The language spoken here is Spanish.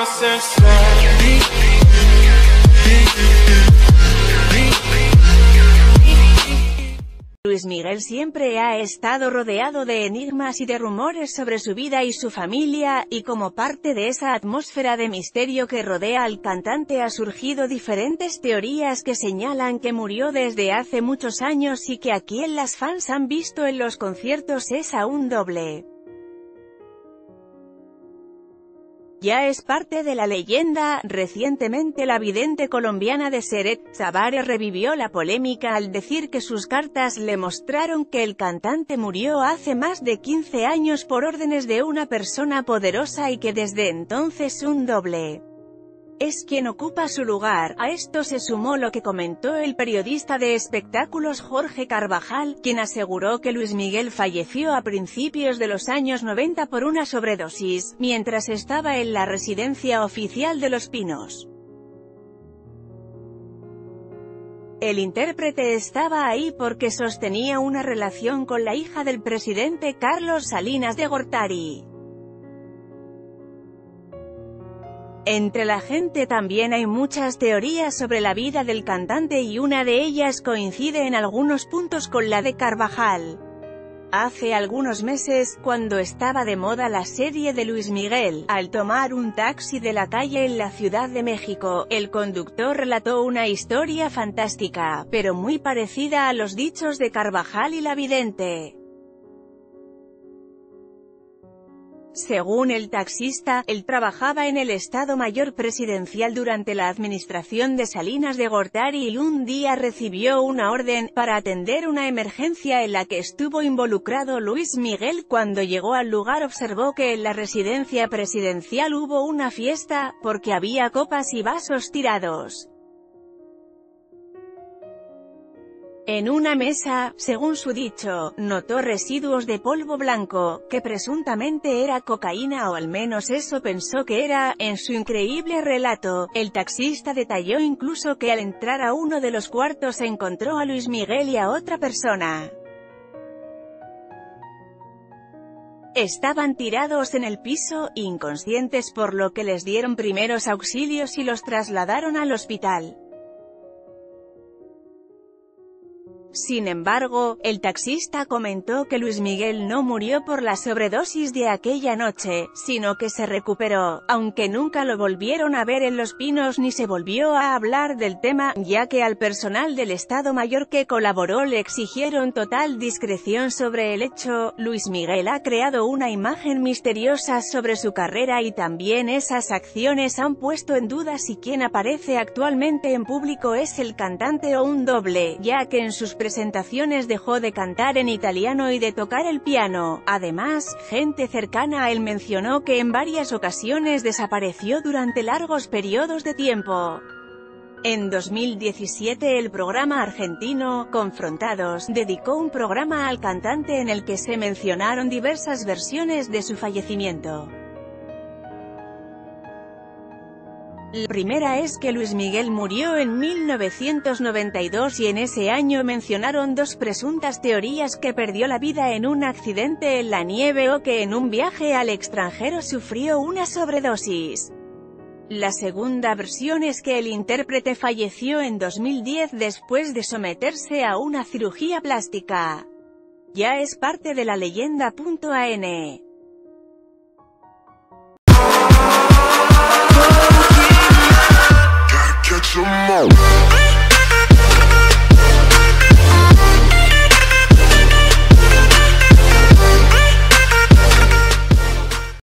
Luis Miguel siempre ha estado rodeado de enigmas y de rumores sobre su vida y su familia, y como parte de esa atmósfera de misterio que rodea al cantante ha surgido diferentes teorías que señalan que murió desde hace muchos años y que a quien las fans han visto en los conciertos es a un doble. Ya es parte de la leyenda. Recientemente la vidente colombiana Deseret Tavares revivió la polémica al decir que sus cartas le mostraron que el cantante murió hace más de 15 años por órdenes de una persona poderosa y que desde entonces un doble es quien ocupa su lugar. A esto se sumó lo que comentó el periodista de espectáculos Jorge Carvajal, quien aseguró que Luis Miguel falleció a principios de los años 90 por una sobredosis, mientras estaba en la residencia oficial de Los Pinos. El intérprete estaba ahí porque sostenía una relación con la hija del presidente Carlos Salinas de Gortari. Entre la gente también hay muchas teorías sobre la vida del cantante y una de ellas coincide en algunos puntos con la de Carvajal. Hace algunos meses, cuando estaba de moda la serie de Luis Miguel, al tomar un taxi de la calle en la Ciudad de México, el conductor relató una historia fantástica, pero muy parecida a los dichos de Carvajal y la vidente. Según el taxista, él trabajaba en el Estado Mayor Presidencial durante la administración de Salinas de Gortari y un día recibió una orden para atender una emergencia en la que estuvo involucrado Luis Miguel. Cuando llegó al lugar observó que en la residencia presidencial hubo una fiesta, porque había copas y vasos tirados en una mesa. Según su dicho, notó residuos de polvo blanco, que presuntamente era cocaína o al menos eso pensó que era. En su increíble relato, el taxista detalló incluso que al entrar a uno de los cuartos encontró a Luis Miguel y a otra persona. Estaban tirados en el piso, inconscientes, por lo que les dieron primeros auxilios y los trasladaron al hospital. Sin embargo, el taxista comentó que Luis Miguel no murió por la sobredosis de aquella noche, sino que se recuperó, aunque nunca lo volvieron a ver en Los Pinos ni se volvió a hablar del tema, ya que al personal del Estado Mayor que colaboró le exigieron total discreción sobre el hecho. Luis Miguel ha creado una imagen misteriosa sobre su carrera y también esas acciones han puesto en duda si quien aparece actualmente en público es el cantante o un doble, ya que en sus presentaciones dejó de cantar en italiano y de tocar el piano. Además, gente cercana a él mencionó que en varias ocasiones desapareció durante largos periodos de tiempo. En 2017 el programa argentino, Confrontados, dedicó un programa al cantante en el que se mencionaron diversas versiones de su fallecimiento. La primera es que Luis Miguel murió en 1992 y en ese año mencionaron dos presuntas teorías: que perdió la vida en un accidente en la nieve o que en un viaje al extranjero sufrió una sobredosis. La segunda versión es que el intérprete falleció en 2010 después de someterse a una cirugía plástica. Ya es parte de la leyenda.